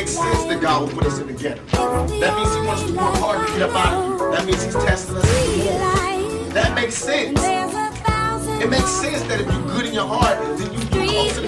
makes sense that God will put us in the ghetto. That means He wants us to work hard to get up out of here. That means He's testing us even more. That makes sense. It makes sense that if you're good in your heart, then you're closer to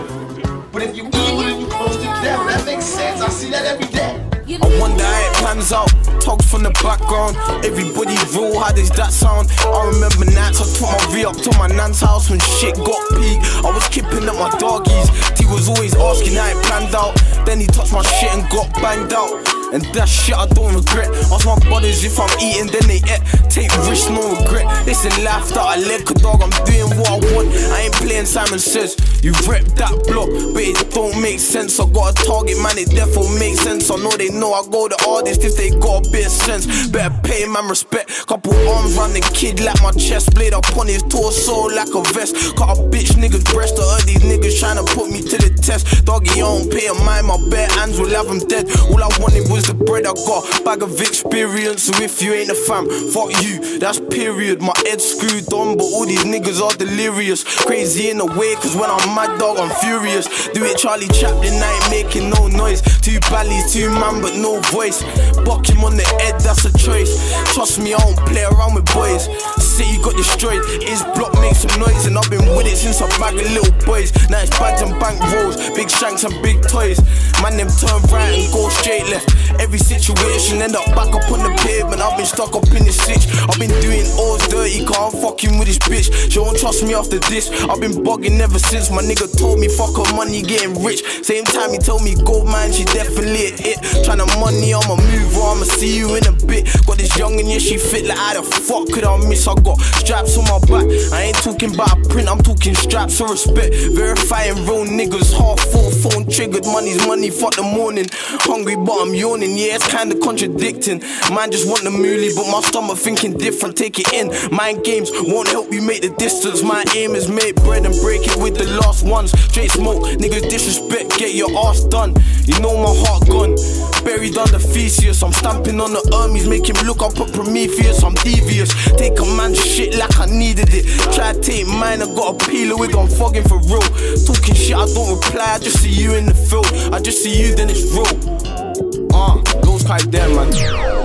God. But if you're evil and you're close to the devil, that makes sense. I see that every day. I wonder how it pans out. Talks from the background. Everybody real, how does that sound? I remember nights I took my V up to my nan's house when shit got peak. I was keeping up my doggies. T was always asking how it planned out. Then he touched my shit and got banged out. And that shit I don't regret. Ask my brothers if I'm eating, then they eat. Take risks, no regret. Listen, life that I led, cause dog, I'm doing what I want. I ain't playing Simon Says. You rep that block, but it don't make sense. I got a target, man, it therefore makes sense. I know they know I go the hardest if they got a bit of sense. Better pay man respect. Couple arms round the kid like my chest. Blade up on his torso like a vest. Cut a bitch nigga's breast. I heard these niggas trying to put me to the test. Doggy, I don't pay a mind, my bare hands will have them dead. All I wanted was the bread I got, bag of experience. So if you ain't a fam, fuck you, that's period. My head screwed on, but all these niggas are delirious. Crazy in a way, cause when I'm mad dog, I'm furious. Do it Charlie Chaplin, I ain't making no noise. Two ballies, two man, but no voice. Buck him on the head, that's a choice. Trust me, I don't play around with boys. City got destroyed, his block makes some noise. And I've been with it since I bag of little boys. Now it's bags and bank rolls, big shanks and big toys. Man, them turn right and go straight left. Every situation end up back up on the pavement. I've been stuck up in this switch. I've been doing O's dirty, can't fucking with this bitch. She won't trust me after this. I've been bugging ever since. My nigga told me fuck her money, getting rich. Same time he told me gold man, she definitely a hit. Tryna money, I'ma move on, I'ma see you in a bit. Got this young and yeah, she fit like how the fuck could I miss? I got straps on my back. I ain't talking about a print, I'm talking straps of respect. Verifying real niggas, half full phone triggered. Money's money, fuck the morning. Hungry but I'm yawning, yeah, it's kinda contradicting. Man just want the moolie, but my stomach thinking different. Take it in, mind games won't help you make the distance. My aim is make bread and break it with the last ones. Straight smoke, niggas disrespect, get your ass done. You know my heart gone, buried under Theseus. I'm stamping on the Hermes, make him look up at Prometheus. I'm devious, take a man's shit like I needed it. Try to take mine, I got a peeler wig, I'm fogging for real. Talking shit, I don't reply, I just see you in the field. I just see you, then it's real. Those kind there, man.